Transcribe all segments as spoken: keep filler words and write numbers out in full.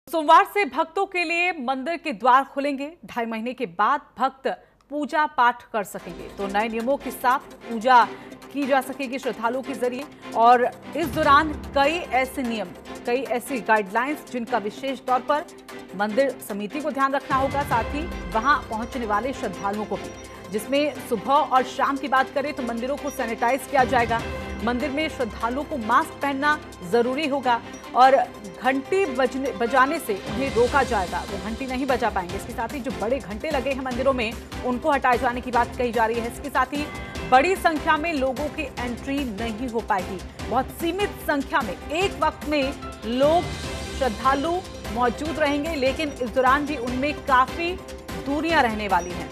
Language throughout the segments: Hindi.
सोमवार से भक्तों के लिए मंदिर के द्वार खुलेंगे। ढाई महीने के बाद भक्त पूजा पाठ कर सकेंगे। तो नए नियमों के साथ पूजा की जा सकेगी श्रद्धालुओं के जरिए। और इस दौरान कई ऐसे नियम, कई ऐसी गाइडलाइंस जिनका विशेष तौर पर मंदिर समिति को ध्यान रखना होगा, साथ ही वहां पहुंचने वाले श्रद्धालुओं को भी, जिसमें सुबह और शाम की बात करें तो मंदिरों को सैनिटाइज किया जाएगा। मंदिर में श्रद्धालुओं को मास्क पहनना जरूरी होगा और घंटी बजने बजाने से उन्हें रोका जाएगा। वो घंटी नहीं बजा पाएंगे। इसके साथ ही जो बड़े घंटे लगे हैं मंदिरों में, उनको हटाए जाने की बात कही जा रही है। इसके साथ ही बड़ी संख्या में लोगों की एंट्री नहीं हो पाएगी। बहुत सीमित संख्या में एक वक्त में लोग श्रद्धालु मौजूद रहेंगे, लेकिन इस दौरान भी उनमें काफी दूरियां रहने वाली हैं।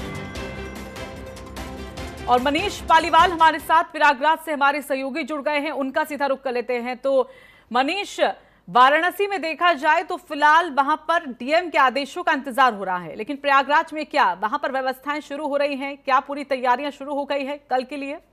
और मनीष पालीवाल हमारे साथ प्रयागराज से हमारे सहयोगी जुड़ गए हैं, उनका सीधा रुख कर लेते हैं। तो मनीष, वाराणसी में देखा जाए तो फिलहाल वहां पर डीएम के आदेशों का इंतजार हो रहा है, लेकिन प्रयागराज में क्या वहां पर व्यवस्थाएं शुरू हो रही हैं? क्या पूरी तैयारियां शुरू हो गई है कल के लिए?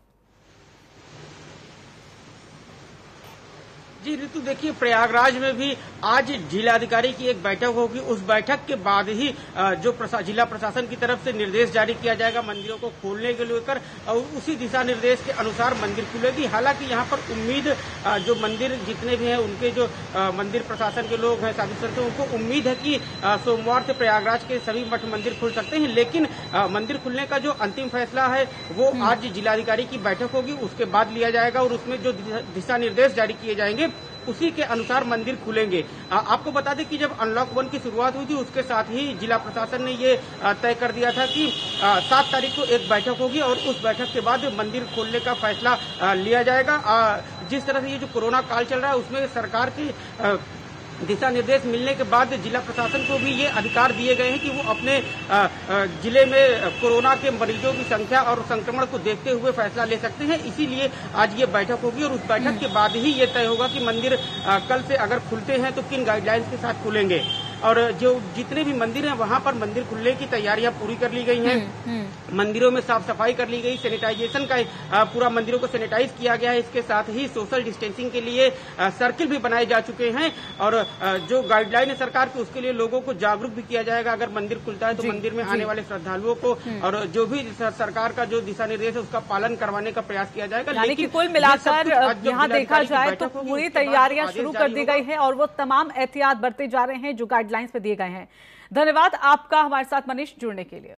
जी ऋतु, देखिए प्रयागराज में भी आज जिलाधिकारी की एक बैठक होगी। उस बैठक के बाद ही जो प्रशा, जिला प्रशासन की तरफ से निर्देश जारी किया जाएगा मंदिरों को खोलने के लेकर, और उसी दिशा निर्देश के अनुसार मंदिर खुलेगी। हालांकि यहाँ पर उम्मीद, जो मंदिर जितने भी हैं उनके जो मंदिर प्रशासन के लोग हैं, साधु संत, उनको उम्मीद है कि सोमवार से प्रयागराज के सभी मठ मंदिर खुल सकते हैं। लेकिन मंदिर खुलने का जो अंतिम फैसला है वो आज जिलाधिकारी की बैठक होगी, उसके बाद लिया जाएगा और उसमें जो दिशा निर्देश जारी किए जाएंगे उसी के अनुसार मंदिर खुलेंगे। आ, आपको बता दें कि जब अनलॉक वन की शुरुआत हुई थी, उसके साथ ही जिला प्रशासन ने ये तय कर दिया था कि सात तारीख को एक बैठक होगी और उस बैठक के बाद मंदिर खोलने का फैसला आ, लिया जाएगा। आ, जिस तरह से ये जो कोरोना काल चल रहा है उसमें सरकार की आ, दिशा निर्देश मिलने के बाद जिला प्रशासन को भी ये अधिकार दिए गए हैं कि वो अपने जिले में कोरोना के मरीजों की संख्या और संक्रमण को देखते हुए फैसला ले सकते हैं। इसीलिए आज ये बैठक होगी और उस बैठक के बाद ही ये तय होगा कि मंदिर कल से अगर खुलते हैं तो किन गाइडलाइंस के साथ खुलेंगे। और जो जितने भी मंदिर हैं वहां पर मंदिर खुलने की तैयारियां पूरी कर ली गई हैं। मंदिरों में साफ सफाई कर ली गई, सैनिटाइजेशन का पूरा मंदिरों को सैनिटाइज किया गया है। इसके साथ ही सोशल डिस्टेंसिंग के लिए सर्किल भी बनाए जा चुके हैं और जो गाइडलाइन है सरकार की उसके लिए लोगों को जागरूक भी किया जाएगा। अगर मंदिर खुलता है तो मंदिर में आने वाले श्रद्धालुओं को और जो भी सरकार का जो दिशा निर्देश है उसका पालन करवाने का प्रयास किया जाएगा। लेकिन कुल मिलाकर यहाँ देखा जाए तो पूरी तैयारियां शुरू कर दी गई है और वो तमाम एहतियात बरते जा रहे हैं जो गाइडलाइंस पे दिए गए हैं। धन्यवाद आपका हमारे साथ मनीष जुड़ने के लिए।